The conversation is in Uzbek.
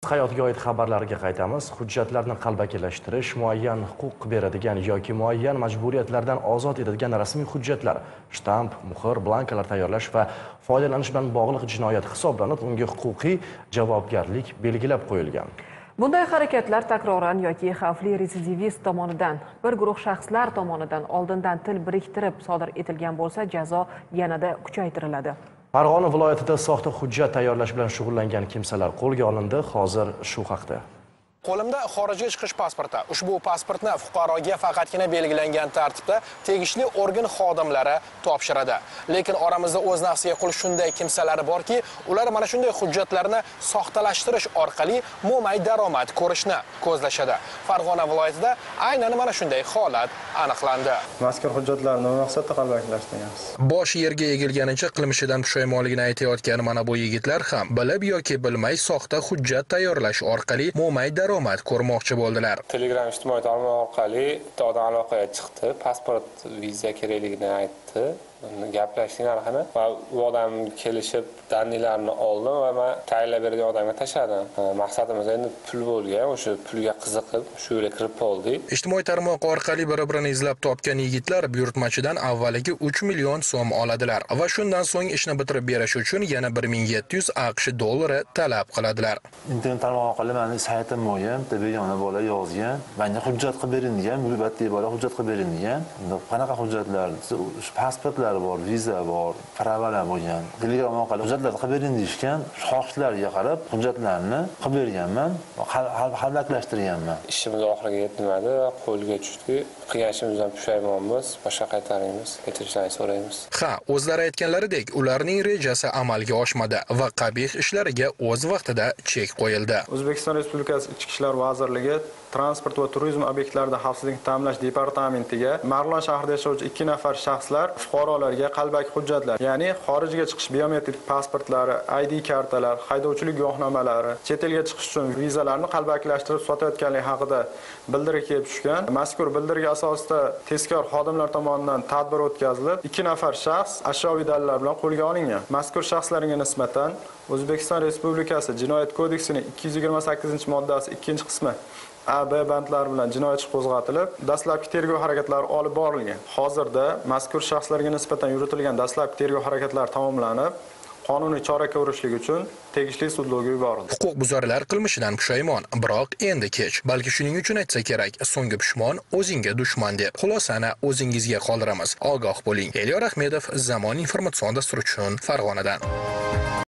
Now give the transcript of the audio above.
Hayotga oid xabarlarga qaytamiz. Hujjatlarni qalbakilashtirish, muayyan huquq beradigan yoki muayyan majburiyatlardan ozod etadigan rasmiy hujjatlar, shtamp, muhr, blankalar tayyorlash va foydalanish bilan bog'liq jinoyat hisoblanib, unga huquqiy javobgarlik belgilab qo'yilgan. Bunday harakatlar takroran yoki xavfli retsidivist tomonidan, bir guruh shaxslar tomonidan oldindan til biriktirib sodir etilgan bo'lsa, jazo yanada kuchaytiriladi. Farg'ona viloyatida soxta hujjat tayyorlash bilan shug'ullangan kimsalar qo'lga olindi. Hozir shu haqda. Qo'limda xorijga chiqish pasporti. Ushbu pasportni fuqaroga faqatgina belgilangan tartibda tegishli organ xodimlari topshiradi. Lekin oramizda o'z nafsiga qul shunday kimsalar borki, ular mana shunday hujjatlarni soxtalashtirish orqali mo'may daromad ko'rishni ko'zlashadi. Farg'ona viloyatida aynan mana shunday holat aniqlandi. Mazkur hujjatlarni maqsadda qalbakilashtirganmiz. Bosh yerga egilganicha qilmishidan pushaymonligini aytayotgan mana bu yigitlar ham bilib yoki bilmay soxta hujjat tayyorlash orqali mo'may daromad ko'rmoqchi bo'ldilar. Telegram ijtimoiy tarmoq orqali odam aloqaga chiqdi, pasport, viza kerakligini aytdi. Gaplashdik narxini va u odam kelishib danlilarni oldim va men tayinlab bergan odamga tashladim. Maqsadimiz endi pul bo'lgan, o'sha pulga qiziqib shu yerga kirib qoldik. Ijtimoiy tarmoq orqali bir-birini izlab topgan yigitlar buyurtmachidan avvaliga 3 million so'm oladilar va shundan so'ng ishni bitirib berish uchun yana 1700 AQSh dollari talab qiladilar. Internet tarmoq orqali meni saytim mo'yim, begona bola yozgan, menga hujjat qilib bering degan, murbatli bola hujjat qilib bering degan. Qanaqa hujjatlar? Pasportlar bor, viza bor, pravalar bo'lgan. Telegram orqali hujjatlarni qilib bering deyishgan, xohishlarga qarab hujjatlarni qilib berganman, qalbakilashtirganman. Ishimiz oxiriga yetmadi, qo'lga tushdi. Qilgan ishimizdan pushaymonmiz, boshqa qaytaramiz, kechirishlarini so'raymiz. Ha, o'zlari aytganlaridek, ularning rejasi amalga oshmadi va qabih ishlariga o'z vaqtida chek qo'yildi. O'zbekiston Respublikasi Ichki ishlar vazirligi Transport va turizm obyektlarida xavfsizlikni ta'minlash departamentiga Marg'ilon shahrida yashovchi 2 nafar shaxslar fuqarolarga qalbaki hujjatlar, ya'ni xorijga chiqish biometrik pasportlari, ID kartalar, haydovchilik guvohnomalari, chet elga chiqish uchun vizalarni qalbakilashtirib sotayotganligi haqida bildirim kelib tushgan. Mazkur bildirga asosida tezkor xodimlar tomonidan tadbir o'tkazilib, 2 nafar shaxs ashyoviy dalillar bilan qo'lga olingan. Mazkur shaxslarga nisbatan O'zbekiston Respublikasi Jinoyat kodeksining 228-moddasi 2-qismi A, B bandlari bilan jinoyat ishi qo'zg'atilib, dastlabki tergov harakatlari olib borilgan. Hozirda mazkur shaxslarga nisbatan yuritilgan dastlabki tergov harakatlari tamomlanib, qonuniy chora ko'rishlik uchun tegishli sudlovga yuborildi. Huquqbuzarlar qilmishidan pushaymon, biroq endi kech. Balki shuning uchun aytsa kerak, so'nggi pushmon o'zingga dushman deb. Xulosani o'zingizga qoldiramiz. Ogoh bo'ling. Elyor Ahmedov, Zamon informatsion dasturi uchun Farg'onadan.